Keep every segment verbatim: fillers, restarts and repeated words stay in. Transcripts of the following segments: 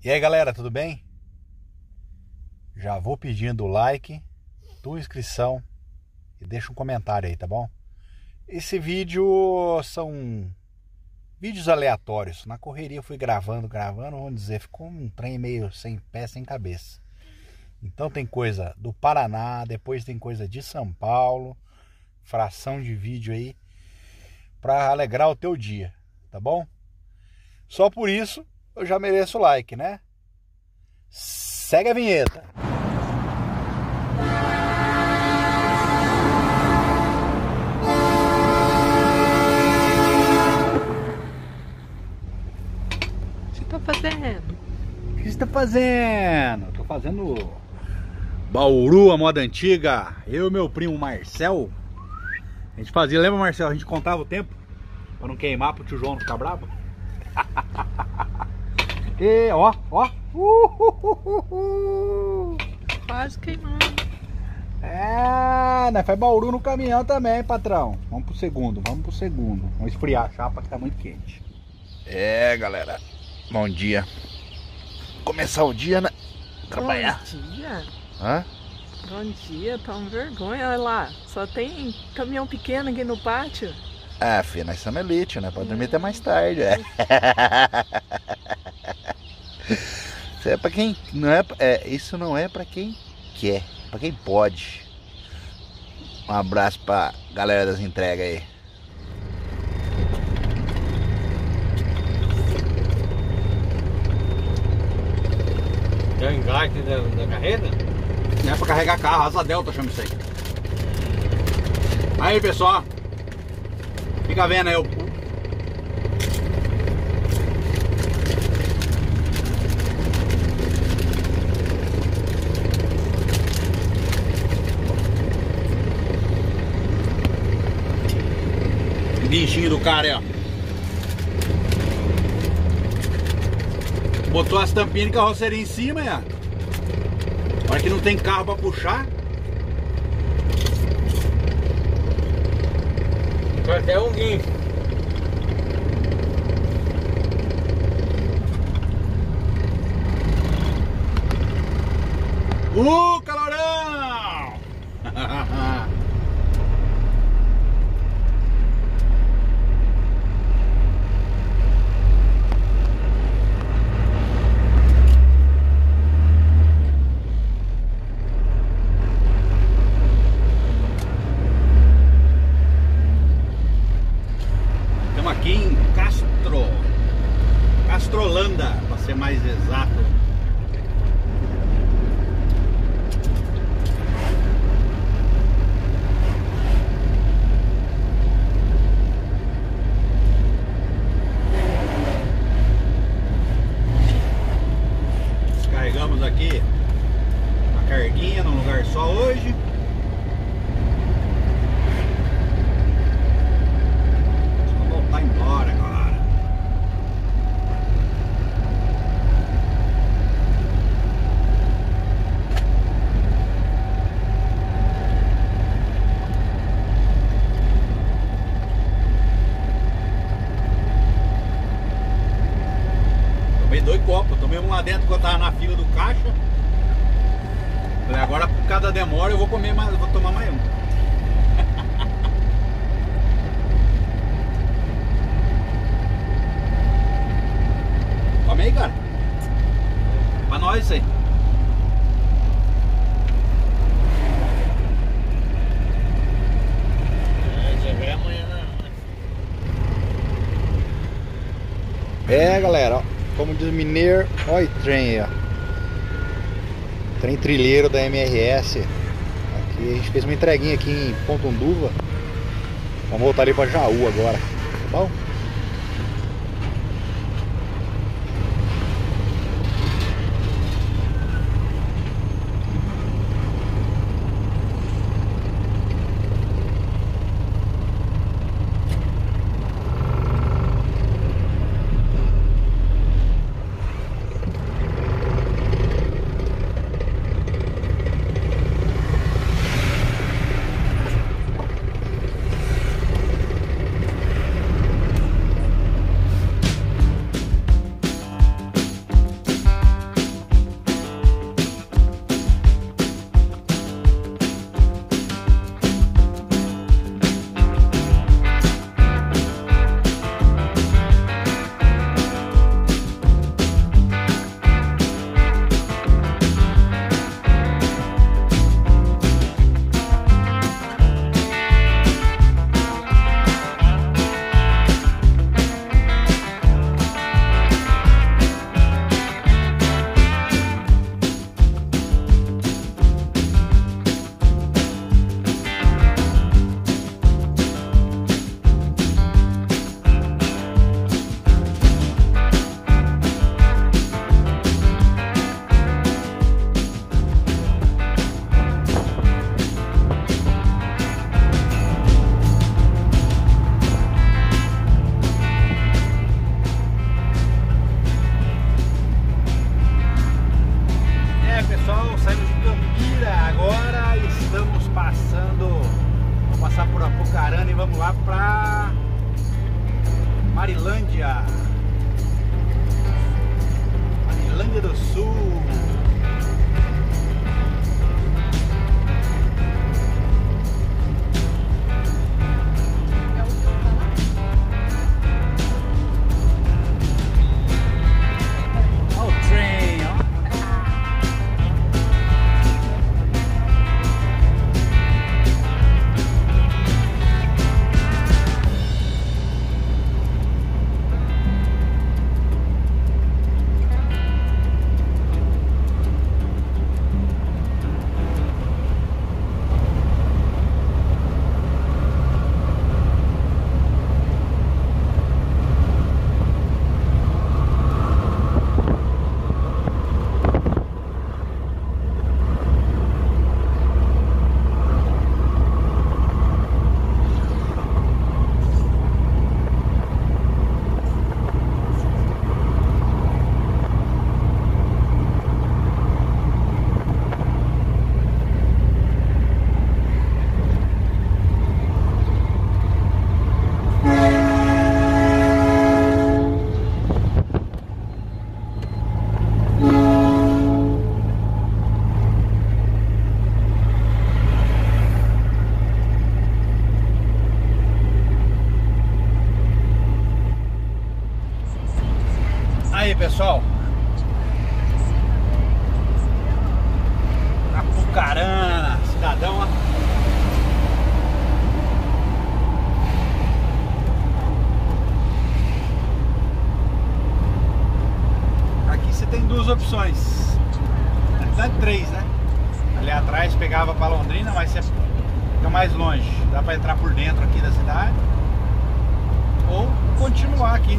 E aí galera, tudo bem? Já vou pedindo o like, tua inscrição e deixa um comentário aí, tá bom? Esse vídeo são vídeos aleatórios. Na correria eu fui gravando, gravando, vamos dizer, ficou um trem meio sem pé, sem cabeça. Então tem coisa do Paraná, depois tem coisa de São Paulo, fração de vídeo aí pra alegrar o teu dia, tá bom? Só por isso eu já mereço o like, né? Segue a vinheta. O que você tá fazendo? O que você tá fazendo? Tô fazendo Bauru, a moda antiga. Eu e meu primo Marcel. A gente fazia, lembra, Marcel? A gente contava o tempo pra não queimar, pro tio João não ficar bravo. E ó, ó. Uhuhuhu. Quase queimando. É, né? Faz Bauru no caminhão também, patrão. Vamos pro segundo, vamos pro segundo. Vamos esfriar a chapa que tá muito quente. É, galera. Bom dia. Começar o dia, né? Trabalhar. Bom dia. Hã? Bom dia, tá uma vergonha, olha lá. Só tem caminhão pequeno aqui no pátio. Ah, filho, nós somos elite, né? Pode dormir até mais tarde, é. Isso é pra quem não é, é, isso não é pra quem quer, é pra quem pode. Um abraço pra galera das entregas aí. É o engate da, da carreta? Não é pra carregar carro, asa delta chama isso aí. Aí pessoal, fica vendo aí o bichinho do cara aí, ó. Botou as tampinhas de carroceria em cima, ó. Olha que não tem carro pra puxar. Até um guincho. Uh, calorão! Estamos aqui em Castro, Castrolanda, para ser mais exato. Descarregamos aqui uma carguinha num lugar só hoje. Vai embora agora. Tomei dois copos, tomei um lá dentro que eu tava na fila do caixa. Falei, agora por cada demora eu vou comer mais, eu vou tomar mais um. Come aí, cara. Pra nós isso aí. É, já vem amanhã, né? É, galera, ó, como diz o mineiro, olha o trem aí, ó. Trem trilheiro da M R S. Aqui a gente fez uma entreguinha aqui em Pontunduva. Vamos voltar ali pra Jaú agora, tá bom? pessoal. Apucarana, cidadão, ó. Aqui você tem duas opções. Na verdade, três, né? Ali atrás pegava pra Londrina, mas você fica mais longe. Dá pra entrar por dentro aqui da cidade. Ou continuar aqui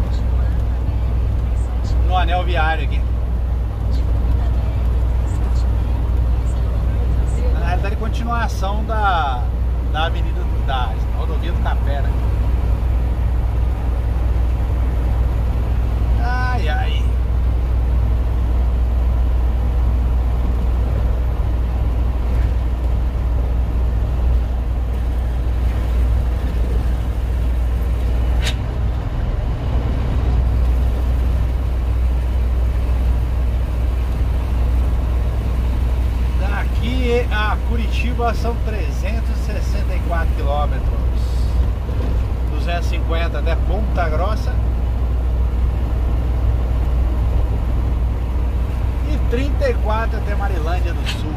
no anel viário aqui. Na realidade, continuação da, da avenida da rodovia do Tapera. Ai, ai. A Curitiba são trezentos e sessenta e quatro quilômetros, duzentos e cinquenta até Ponta Grossa e trinta e quatro até Marilândia do Sul.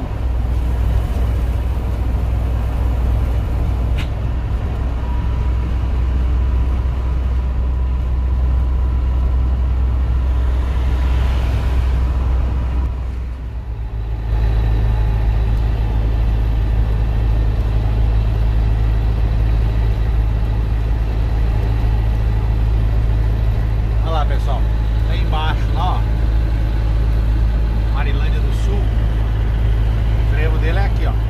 Pessoal, lá embaixo, lá, ó, Marilândia do Sul. O frevo dele é aqui, ó.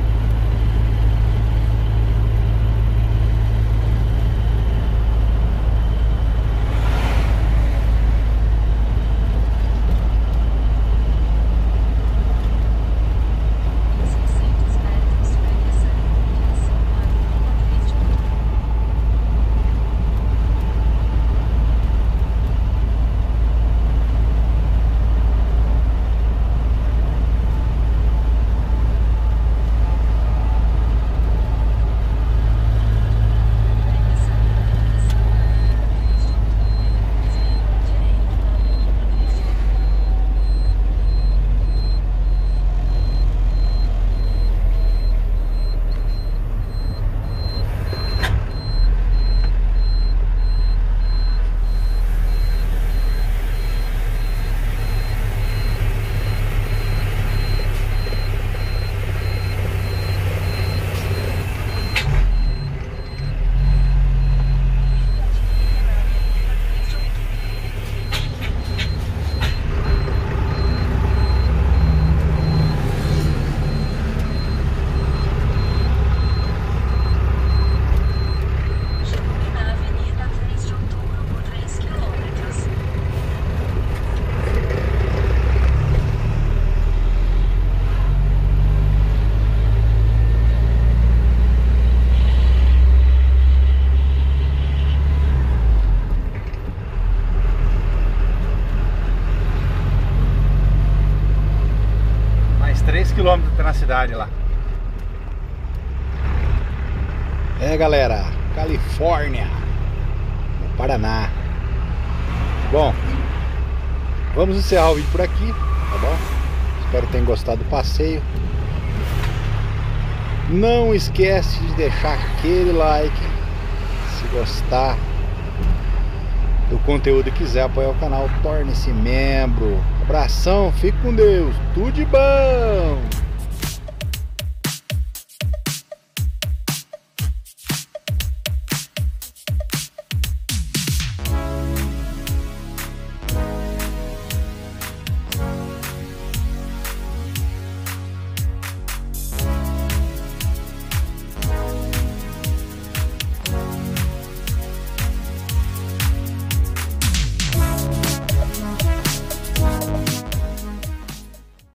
três quilômetros na cidade lá. É, galera, Califórnia, no Paraná. Bom, vamos encerrar o vídeo por aqui, tá bom? Espero que tenham gostado do passeio. Não esquece de deixar aquele like se gostar do conteúdo e quiser apoiar o canal, torne-se membro. Abração, fique com Deus, tudo de bom!